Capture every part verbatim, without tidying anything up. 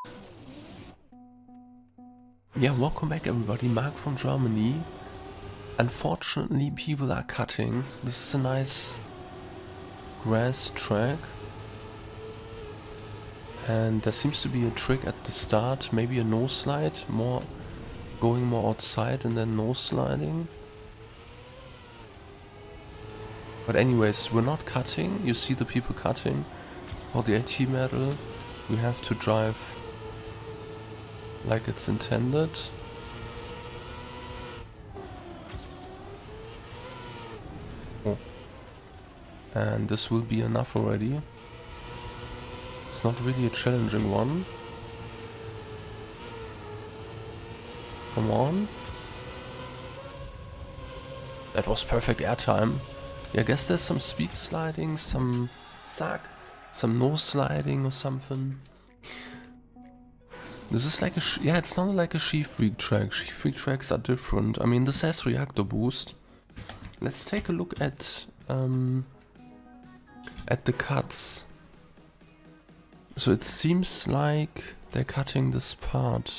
Yeah, welcome back everybody, Mark from Germany. Unfortunately, people are cutting. This is a nice grass track. And there seems to be a trick at the start, maybe a no slide, more going more outside and then no sliding. But anyways, we're not cutting. You see the people cutting. For the AT medal, we have to drive like it's intended. Oh. And this will be enough already. It's not really a challenging one. Come on. That was perfect airtime. Yeah, I guess there's some speed sliding, some zack, some no sliding or something. This is like a sh yeah, it's not like a Sheaf Freak track. Sheaf Freak tracks are different. I mean, this has reactor boost. Let's take a look at um, at the cuts. So it seems like they're cutting this part.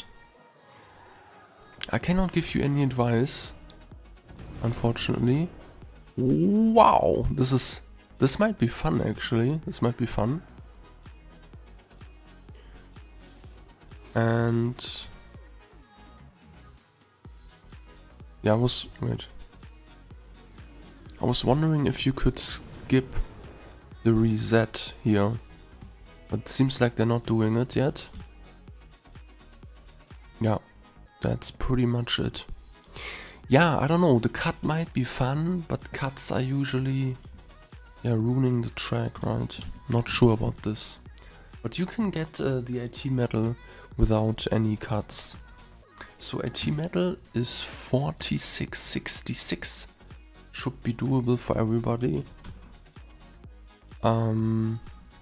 I cannot give you any advice, unfortunately. Wow, this is this might be fun actually. This might be fun. And yeah, I was wait. I was wondering if you could skip the reset here, but it seems like they're not doing it yet. Yeah, that's pretty much it. Yeah, I don't know, the cut might be fun, but cuts are usually yeah, ruining the track, right? Not sure about this. But you can get uh, the AT medal without any cuts. So AT medal is forty-six sixty-six. Should be doable for everybody. Um,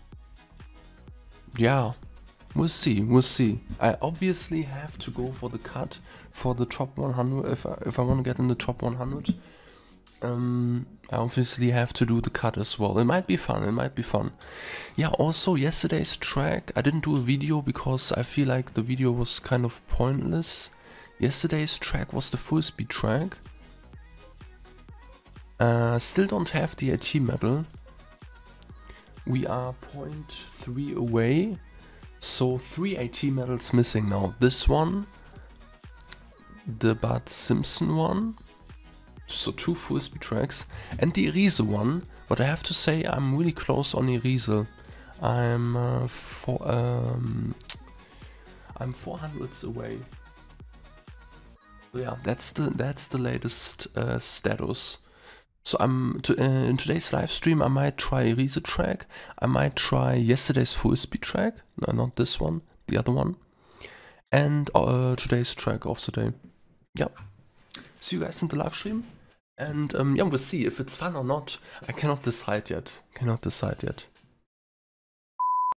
yeah. We'll see, we'll see. I obviously have to go for the cut for the top one hundred if I, if I want to get in the top one hundred. Um, I obviously have to do the cut as well. It might be fun, it might be fun. Yeah, also yesterday's track, I didn't do a video because I feel like the video was kind of pointless. Yesterday's track was the full speed track. Uh, still don't have the AT medal. We are zero point three away. So three AT medals missing now. This one, the Bart Simpson one, so two full speed tracks, and the Irise one. But I have to say I'm really close on Irise. I'm uh, for um, I'm four hundredths away. So yeah, that's the that's the latest uh, status. So I'm to, uh, in today's live stream I might try Irise track, I might try yesterday's full speed track, no, not this one, the other one, and uh, today's track of the day. Yeah, see you guys in the live stream, and um, yeah, we'll see if it's fun or not. I cannot decide yet, cannot decide yet.